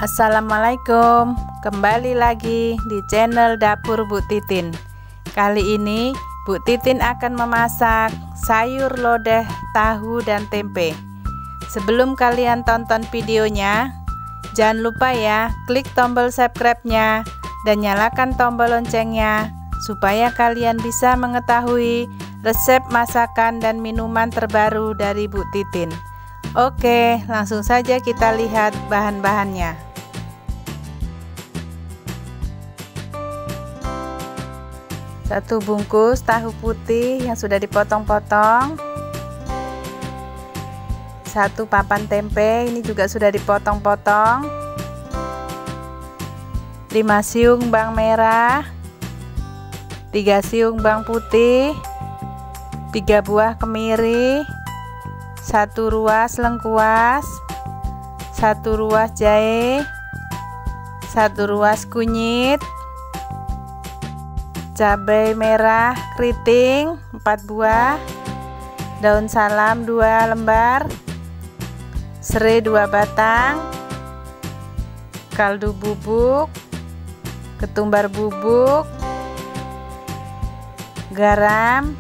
Assalamualaikum, kembali lagi di channel Dapur Bu Titin. Kali ini Bu Titin akan memasak sayur lodeh, tahu dan tempe. Sebelum kalian tonton videonya, jangan lupa ya klik tombol subscribe-nya dan nyalakan tombol loncengnya supaya kalian bisa mengetahui resep masakan dan minuman terbaru dari Bu Titin. Oke, langsung saja kita lihat bahan-bahannya. 1 bungkus tahu putih yang sudah dipotong-potong, 1 papan tempe ini juga sudah dipotong-potong, 5 siung bawang merah, 3 siung bawang putih, 3 buah kemiri, 1 ruas lengkuas, 1 ruas jahe, 1 ruas kunyit, cabai merah keriting 4 buah, daun salam 2 lembar, serai 2 batang, kaldu bubuk, ketumbar bubuk, garam,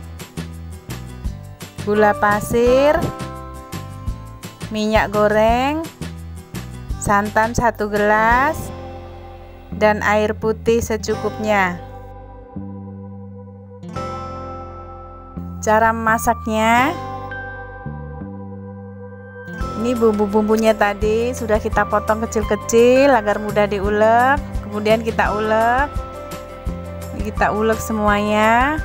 gula pasir, minyak goreng, santan 1 gelas, dan air putih secukupnya. Cara memasaknya, ini bumbu-bumbunya tadi sudah kita potong kecil-kecil agar mudah diulek. Kemudian kita ulek semuanya,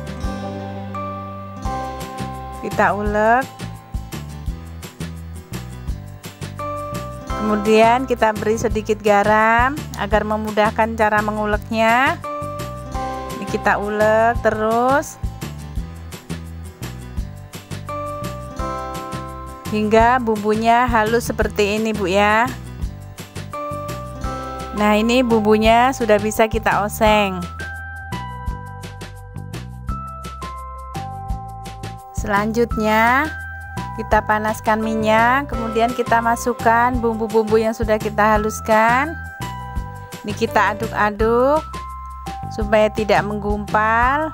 kita ulek. Kemudian kita beri sedikit garam agar memudahkan cara menguleknya. Ini kita ulek terus hingga bumbunya halus seperti ini Bu ya. Nah, ini bumbunya sudah bisa kita oseng. Selanjutnya kita panaskan minyak, kemudian kita masukkan bumbu-bumbu yang sudah kita haluskan. Ini kita aduk-aduk supaya tidak menggumpal.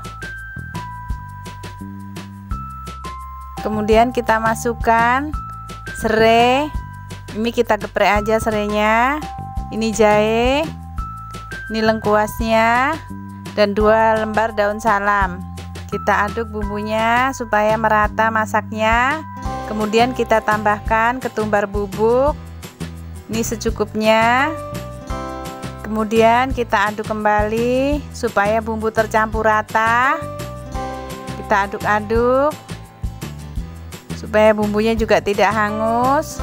Kemudian kita masukkan serai, ini kita geprek aja serainya. Ini jahe, ini lengkuasnya, dan 2 lembar daun salam. Kita aduk bumbunya supaya merata masaknya. Kemudian kita tambahkan ketumbar bubuk, ini secukupnya. Kemudian kita aduk kembali supaya bumbu tercampur rata. Kita aduk-aduk supaya bumbunya juga tidak hangus.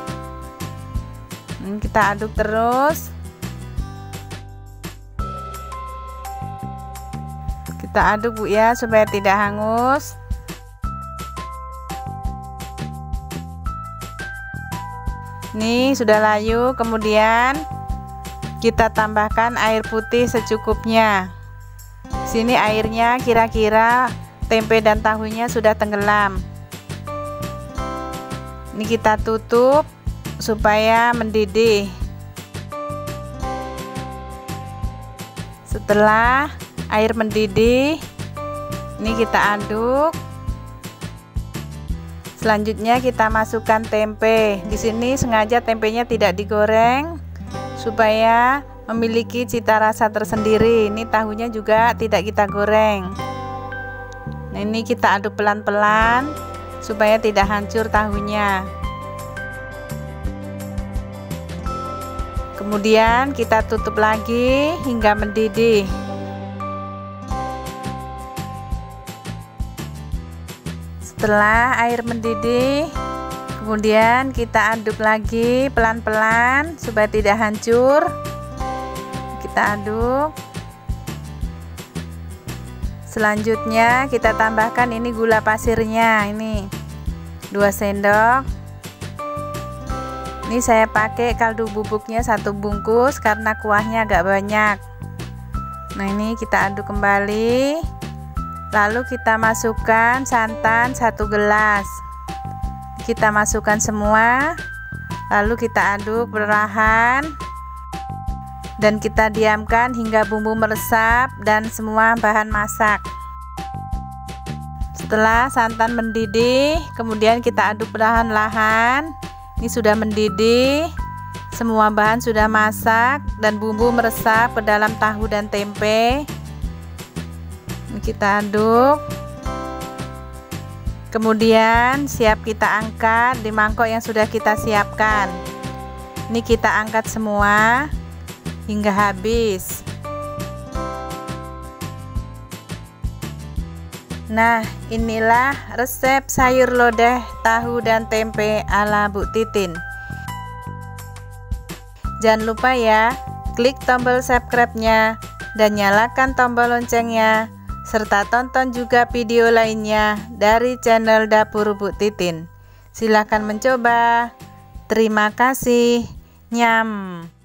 Kita aduk terus. Kita aduk Bu ya supaya tidak hangus. Ini sudah layu. Kemudian kita tambahkan air putih secukupnya. Sini airnya kira-kira tempe dan tahunya sudah tenggelam. Ini kita tutup supaya mendidih. Setelah air mendidih, ini kita aduk. Selanjutnya kita masukkan tempe. Di sini sengaja tempenya tidak digoreng supaya memiliki cita rasa tersendiri. Ini tahunya juga tidak kita goreng. Nah, ini kita aduk pelan-pelan supaya tidak hancur tahunya. Kemudian kita tutup lagi hingga mendidih. Setelah air mendidih, kemudian kita aduk lagi pelan-pelan supaya tidak hancur. Kita aduk. Selanjutnya kita tambahkan ini gula pasirnya, ini 2 sendok. Ini saya pakai kaldu bubuknya 1 bungkus karena kuahnya agak banyak. Nah, ini kita aduk kembali. Lalu kita masukkan santan 1 gelas. Kita masukkan semua. Lalu kita aduk perlahan. dan kita diamkan hingga bumbu meresap dan semua bahan masak. Setelah santan mendidih, kemudian kita aduk perlahan-lahan. Ini sudah mendidih, semua bahan sudah masak dan bumbu meresap ke dalam tahu dan tempe. Ini kita aduk. Kemudian siap kita angkat di mangkok yang sudah kita siapkan. Ini kita angkat semua hingga habis. Nah, inilah resep sayur lodeh tahu dan tempe ala Bu Titin. Jangan lupa ya, klik tombol subscribe-nya dan nyalakan tombol loncengnya, serta tonton juga video lainnya dari channel Dapur Bu Titin. Silahkan mencoba. Terima kasih. Nyam.